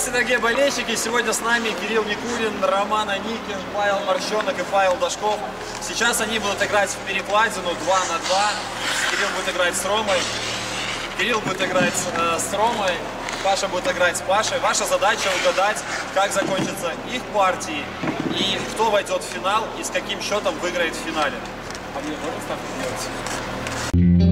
Здравствуйте, дорогие болельщики! Сегодня с нами Кирилл Никулин, Роман Аникин, Павел Морщенок и Павел Дашков. Сейчас они будут играть в перекладину 2 на 2. Кирилл будет играть с Ромой. Кирилл будет играть с Ромой. Паша будет играть с Пашей. Ваша задача угадать, как закончатся их партии и кто войдет в финал и с каким счетом выиграет в финале. А мне можно ставку делать?